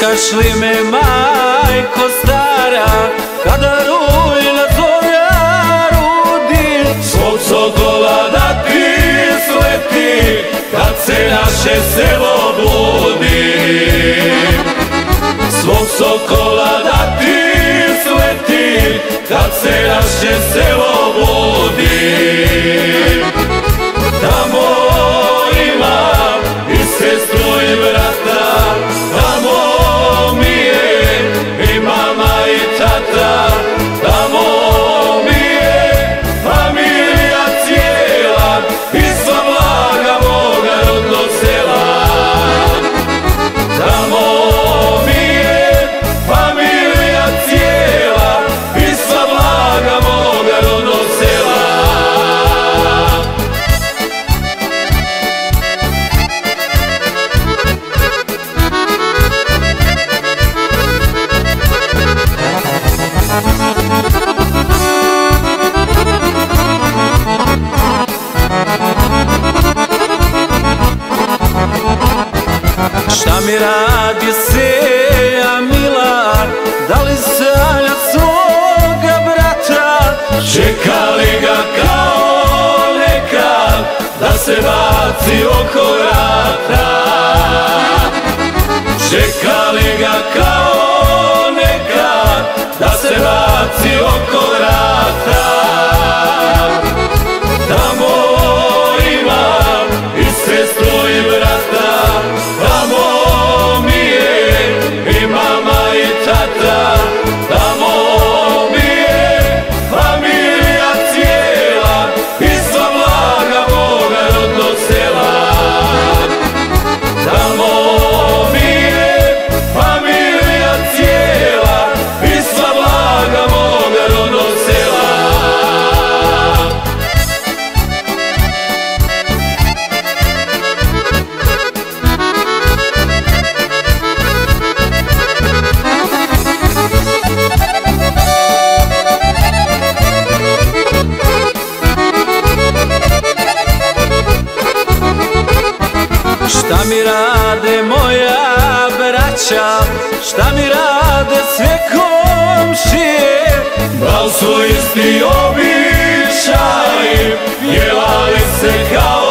Pitaš li me, majko stara, kada rujna zorja rudi, svog sokola da ti sleti, kad se naše selo bludi. Svog sokola da ti sleti, kad se naše selo bludi. Tamo imam i sestru i brata, tamo mi je i mama i tata, tamo mi je familija cijela i sva blaga moga rodnog sela. Tamo mi je familija cijela i sva blaga moga rodnog sela. Šta mi radi seja mila, da li sanja svoga brata? Čeka li ga kao nekad, da se baci oko vrata? Čeka li ga kao nekad, da se baci oko vrata? Tamo imam i sestru i brata, tamo mi je i mama i tata, tamo mi je familija cijela i sva blaga moga rodnog sela. Tamo mi je familija cijela i sva blaga moga rodnog sela. Šta mi rade moja braća, šta mi rade sve komšije? Da li su isti običaji, pjevali se kao